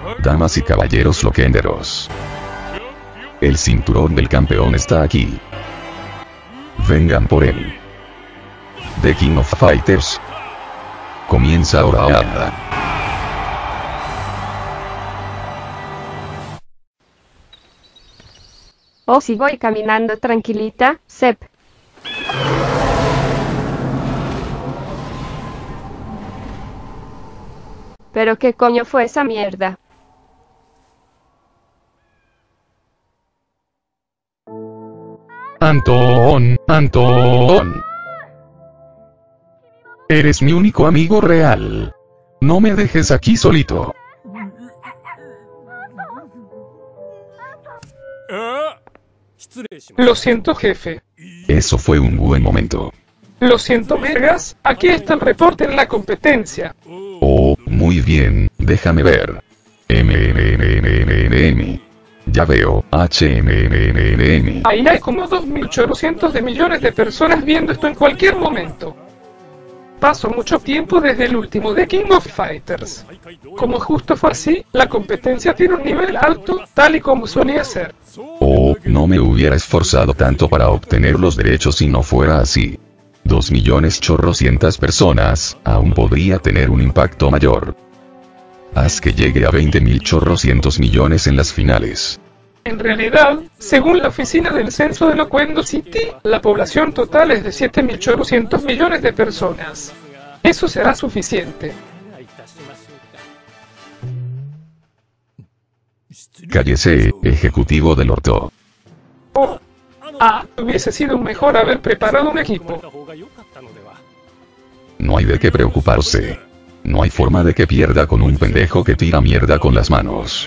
Damas y caballeros loquenderos, el cinturón del campeón está aquí. Vengan por él. The King of Fighters comienza ahora. Oh, si voy caminando tranquilita, Sep. ¿Pero qué coño fue esa mierda? Antón. Eres mi único amigo real. No me dejes aquí solito. Lo siento, jefe. Eso fue un buen momento. Lo siento, Mergas. Aquí está el reporte en la competencia. Oh, muy bien, déjame ver. Ya veo, Ahí hay como 2.800 de millones de personas viendo esto en cualquier momento. Pasó mucho tiempo desde el último The King of Fighters. Como justo fue así, la competencia tiene un nivel alto, tal y como solía ser. Oh, no me hubiera esforzado tanto para obtener los derechos si no fuera así. 2.400.000 personas, aún podría tener un impacto mayor. Haz que llegue a 20.400 millones en las finales. En realidad, según la oficina del censo de Loquendo City, la población total es de 7.800 millones de personas. Eso será suficiente. Cállese, ejecutivo del orto. Oh, hubiese sido mejor haber preparado un equipo. No hay de qué preocuparse. No hay forma de que pierda con un pendejo que tira mierda con las manos.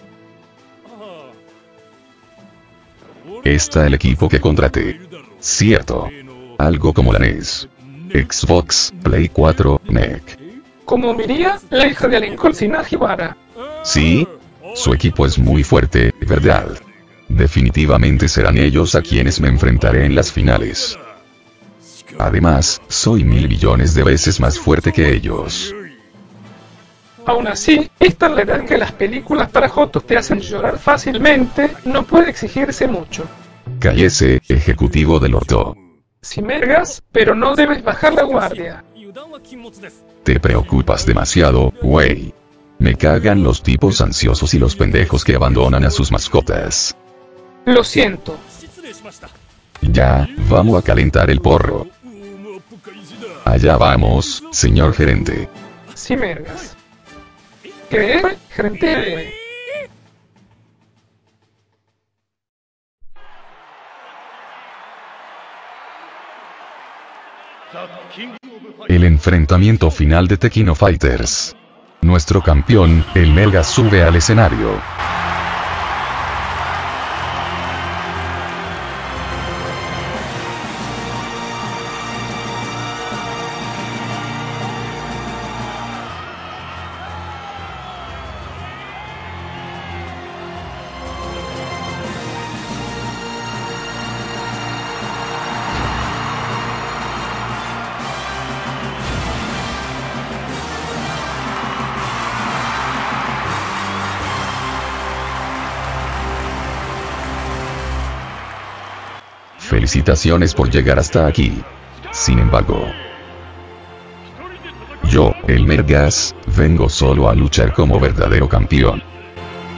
Está el equipo que contraté. Cierto. Algo como la NES. Xbox, Play 4, NEC. Como Miria, la hija de Lincoln Sinajibara. Sí. Su equipo es muy fuerte, ¿verdad? Definitivamente serán ellos a quienes me enfrentaré en las finales. Además, soy 1.000 billones de veces más fuerte que ellos. Aún así, esta es la edad en que las películas para jotos te hacen llorar fácilmente, no puede exigirse mucho. Cállese, ejecutivo del orto. Si mergas, pero no debes bajar la guardia. Te preocupas demasiado, güey. Me cagan los tipos ansiosos y los pendejos que abandonan a sus mascotas. Lo siento. Ya, vamos a calentar el porro. Allá vamos, señor gerente. Si mergas. ¿Qué? Gerente. El enfrentamiento final de The King of Fighters. Nuestro campeón, el Mergas, sube al escenario. Felicitaciones por llegar hasta aquí. Sin embargo, yo, el Mergas, vengo solo a luchar como verdadero campeón.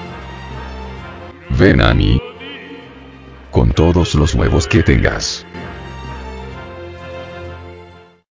Ven a mí con todos los huevos que tengas.